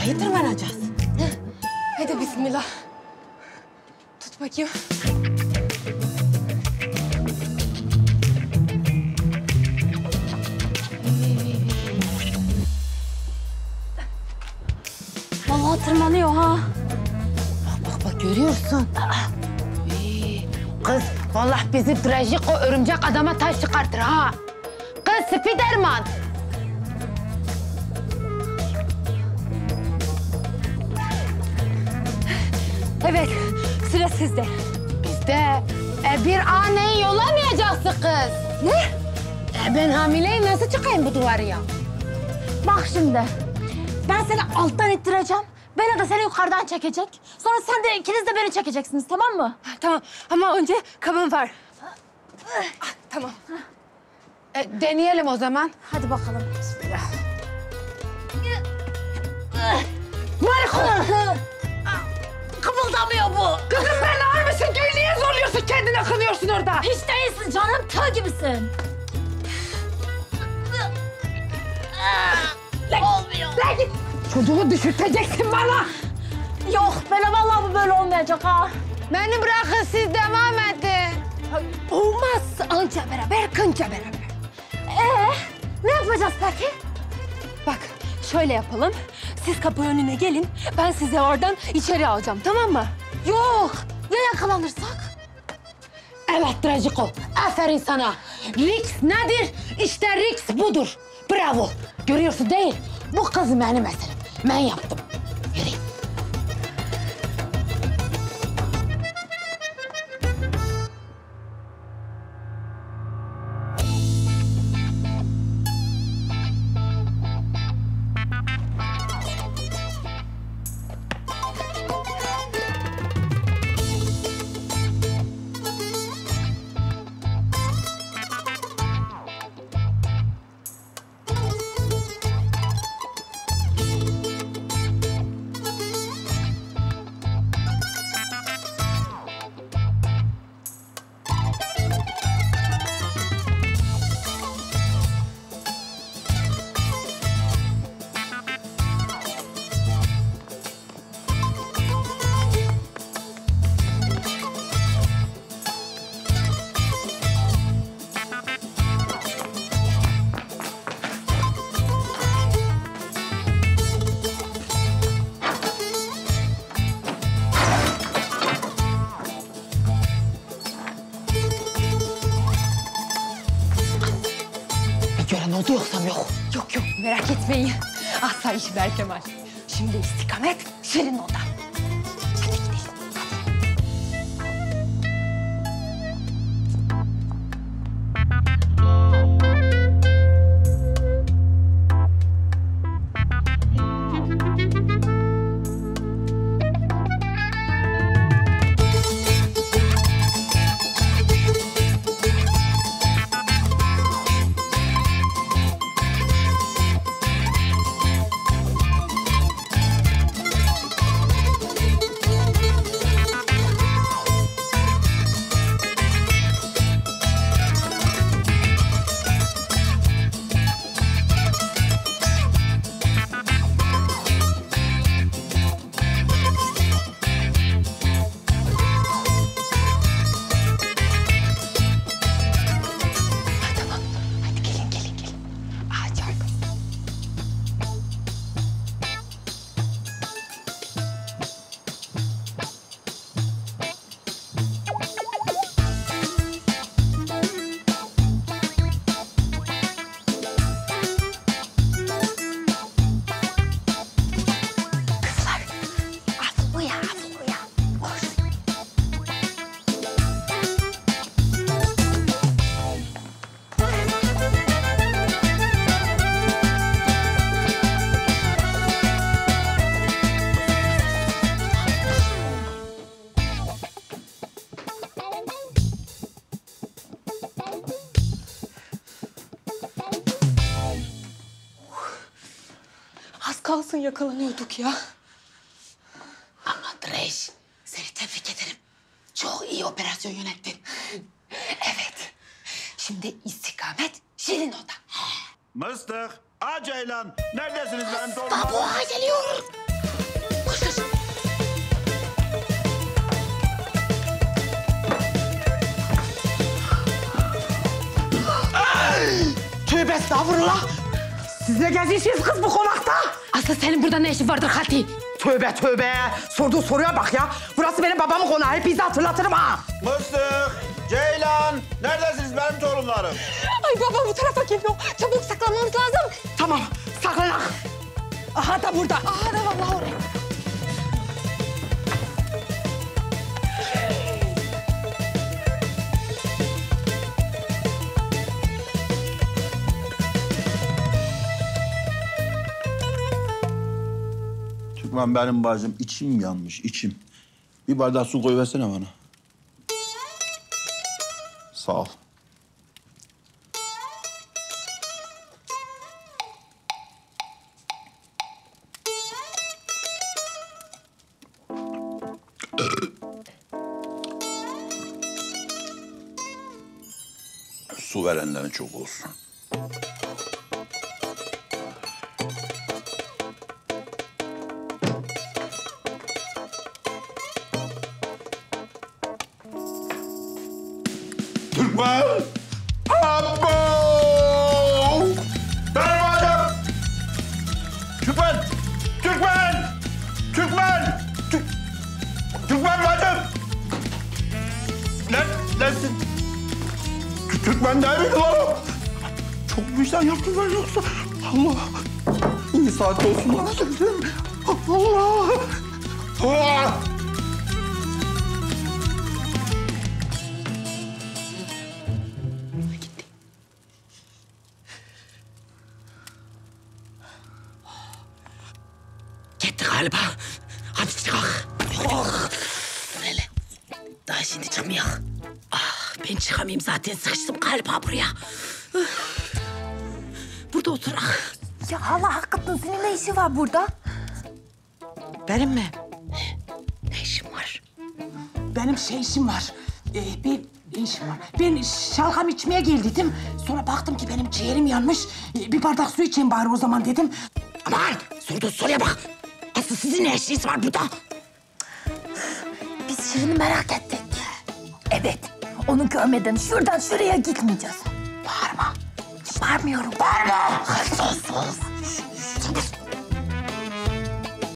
Aşağıya tırmanacağız. Hadi bismillah. Tut bakayım. Vallahi tırmanıyor ha. Bak görüyorsun. Kız vallahi bizi trajik o örümcek adama taş çıkartır ha. Kız Spiderman. Evet, sıra sizde. Biz de bir anneyi yollamayacaksın kız. Ne? Ben hamileyim, nasıl çıkayım bu duvarı ya? Bak şimdi. Ben seni alttan ittireceğim. Bela da seni yukarıdan çekecek. Sonra sen de ikiniz de beni çekeceksiniz, tamam mı? Tamam ama önce kabın var. Tamam. Deneyelim o zaman. Hadi bakalım. Bismillah. Mariko! Kımıldamıyor bu. Kızım ben ağır mısın? Niye zorluyorsun kendine, kınıyorsun orada? Hiç değilsin canım, tığ gibisin. Olmuyor. Lan git! Çocuğu düşürteceksin bana. Yok, Bela vallahi bu böyle olmayacak ha. Beni bırakın, siz devam edin. Olmaz. Anca beraber, kanca beraber. Ne yapacağız peki? Bak, şöyle yapalım. Siz kapı önüne gelin. Ben sizi oradan içeri alacağım, tamam mı? Yok, ya yakalanırsak? Evet Trajiko, aferin sana. Risk nedir? İşte risk budur. Bravo. Görüyorsun değil, bu kız benim meselem. Ben yaptım. Yürü. Gören oldu yoksa yok. Yok yok, merak etmeyin. Asayiş Berkemal. Şimdi istikamet Şirin Oda. Hadi gidelim. Kalsın yakalanıyorduk ya. Ama Dreş, seni tebrik ederim. Çok iyi operasyon yönettin. Evet. Şimdi istikamet Şirin Oda. Mıstık, Ceylan, neredesiniz benim torunum? Babuğa geliyor. estağfurullah. Siz ne geziyorsunuz kız bu konakta? Aslı senin burada ne işin vardır Hati? Tövbe tövbe. Sorduğu soruya bak ya. Burası benim babamın konağı. Hepinizi hatırlatırım ha. Mıstık, Ceylan, neredesiniz benim torunlarım? Ay baba bu tarafa geliyor. Çabuk saklanmamız lazım. Tamam, saklanak. Aha da burada. Aha da vallahi oraya. Türkmen benim bacım, içim yanmış, içim. Bir bardak su koyversene bana. Sağ ol. Su verenlerin çok olsun. Türkmen! Abo! Benim bacım! Türkmen! Türkmen! Türkmen! Türkmen bacım! Nesin? Türkmen değil miydi lan o? Çok vicdan yaptım ben yoksa. Allah! İyi saat olsun lan dedim. Allah! Allah! Gitti galiba. Hadi çıkak. Oh. Böyle. Daha şimdi çıkmıyor. Ah, ben çıkamayayım zaten. Sıkıştım galiba buraya. Burada oturak. Ya hala hakikaten senin ne işi var burada? Benim mi? Ne işin var? Benim işim var. Bir işim var. Ben şalgam içmeye geldiydim. Sonra baktım ki benim ciğerim yanmış. Bir bardak su içeyim bari o zaman dedim. Aman sorduğun soruya bak. Asıl sizin ne işiniz var burada? Biz Şirin'i merak ettik. Evet, onu görmeden şuradan şuraya gitmeyeceğiz. Bağırma. Bağırmıyorum. Bağırma. Sus sus.